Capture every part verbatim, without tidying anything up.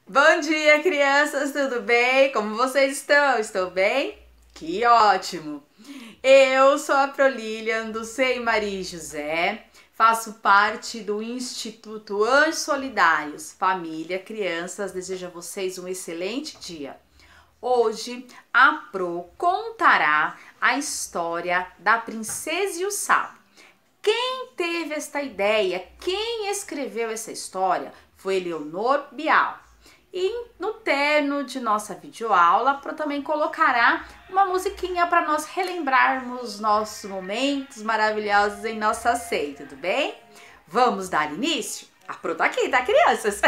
Bom dia, crianças, tudo bem? Como vocês estão? Estou bem? Que ótimo! Eu sou a Prolilian do Sei Maria e José, faço parte do Instituto Anjos Solidários. Família, crianças, desejo a vocês um excelente dia. Hoje a Pro contará a história da Princesa e o Sapo. Quem teve esta ideia, quem escreveu essa história foi Leonor Bial. E no término de nossa videoaula, a Pro também colocará uma musiquinha para nós relembrarmos nossos momentos maravilhosos em nossa ceia, tudo bem? Vamos dar início? A Pro tá aqui, tá, crianças?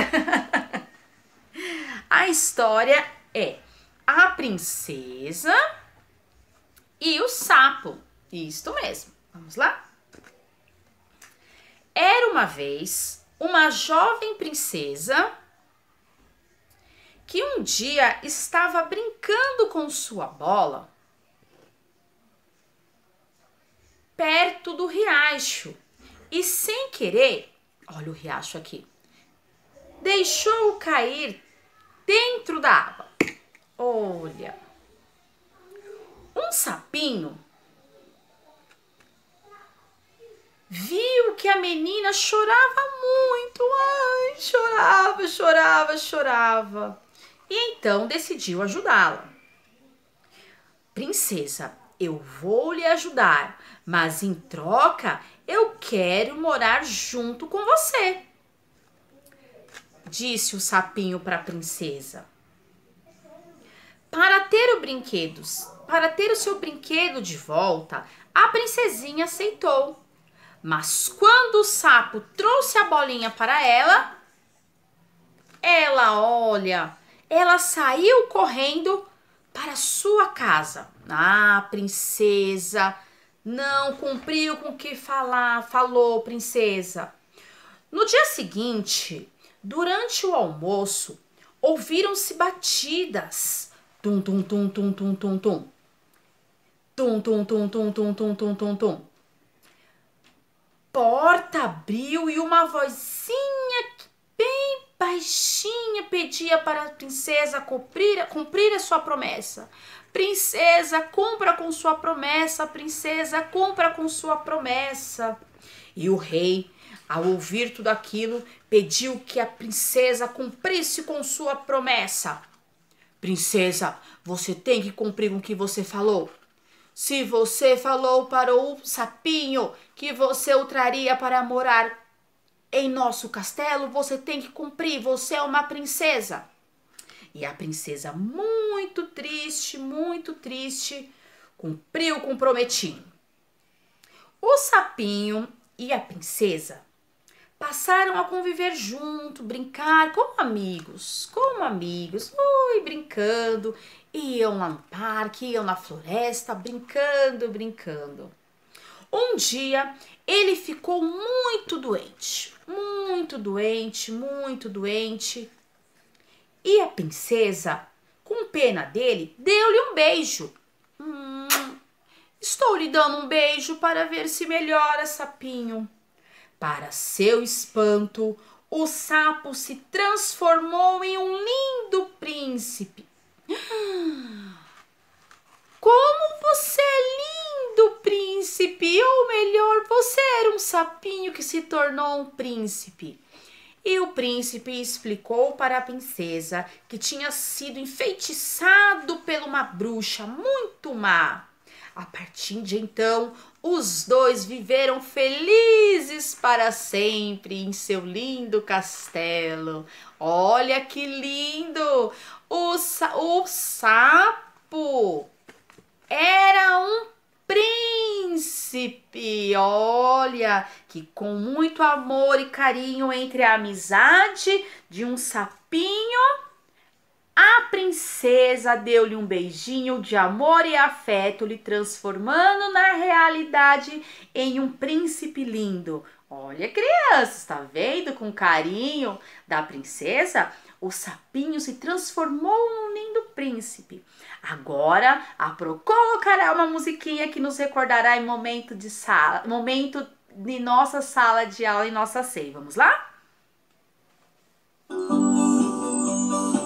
A história é a princesa e o sapo. Isto mesmo. Vamos lá? Era uma vez uma jovem princesa que um dia estava brincando com sua bola perto do riacho e, sem querer, olha o riacho aqui, deixou cair dentro da água. Olha, um sapinho viu que a menina chorava muito, ai, chorava, chorava, chorava. E então decidiu ajudá-la. Princesa, eu vou lhe ajudar, mas em troca eu quero morar junto com você, disse o sapinho para a princesa. Para ter o brinquedo, para ter o seu brinquedo de volta, a princesinha aceitou. Mas quando o sapo trouxe a bolinha para ela, ela, olha, ela saiu correndo para sua casa. Ah, princesa, não cumpriu com o que falar, falou, princesa. No dia seguinte, durante o almoço, ouviram-se batidas. Tum, tum, tum, tum, tum, tum, tum. Tum, tum, tum, tum, tum, tum, tum, tum, tum. Porta abriu e uma vozinha bem baixinha pedia para a princesa cumprir, cumprir a sua promessa. Princesa, cumpra com sua promessa, princesa, cumpra com sua promessa. E o rei, ao ouvir tudo aquilo, pediu que a princesa cumprisse com sua promessa. Princesa, você tem que cumprir com o que você falou. Se você falou para o sapinho que você o traria para morar em nosso castelo, você tem que cumprir, você é uma princesa. E a princesa, muito triste, muito triste, cumpriu o comprometido. O sapinho e a princesa passaram a conviver junto, brincar como amigos, como amigos, ui, brincando, iam lá no parque, iam na floresta, brincando, brincando. Um dia, ele ficou muito doente, muito doente, muito doente. E a princesa, com pena dele, deu-lhe um beijo. Hum, estou lhe dando um beijo para ver se melhora, sapinho. Para seu espanto, o sapo se transformou em um lindo príncipe. Como você é lindo, príncipe! Ou melhor, você era um sapinho que se tornou um príncipe. E o príncipe explicou para a princesa que tinha sido enfeitiçado por uma bruxa muito má. A partir de então, os dois viveram felizes para sempre em seu lindo castelo. Olha que lindo! O, sa o sapo era um príncipe, olha, que com muito amor e carinho entre a amizade de um sapinho, a princesa deu-lhe um beijinho de amor e afeto, lhe transformando na realidade em um príncipe lindo. Olha, crianças, tá vendo com carinho da princesa? O sapinho se transformou num lindo príncipe. Agora, a Pro colocará uma musiquinha que nos recordará em momento de sala, momento de nossa sala de aula e nossa ceia. Vamos lá?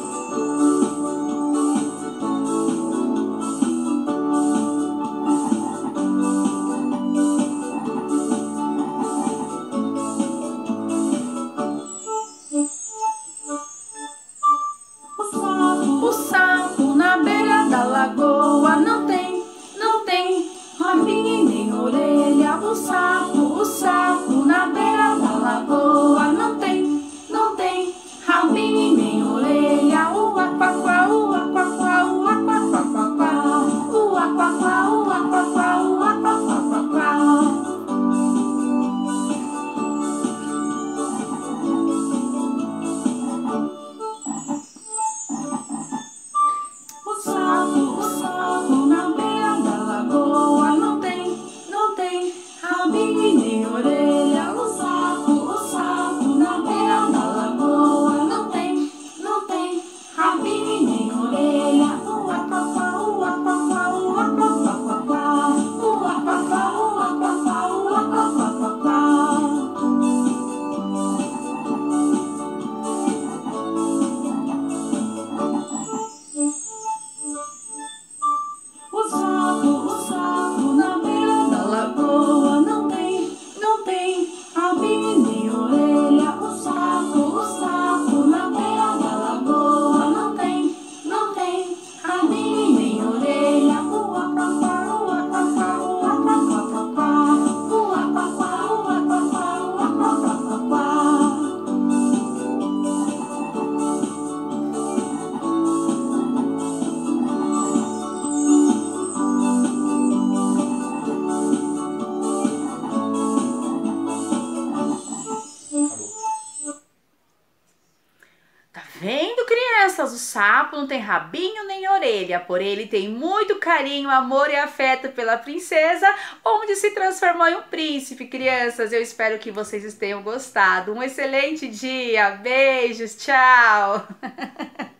Crianças, o sapo não tem rabinho nem orelha, porém ele tem muito carinho, amor e afeto pela princesa, onde se transformou em um príncipe. Crianças, eu espero que vocês tenham gostado. Um excelente dia, beijos, tchau!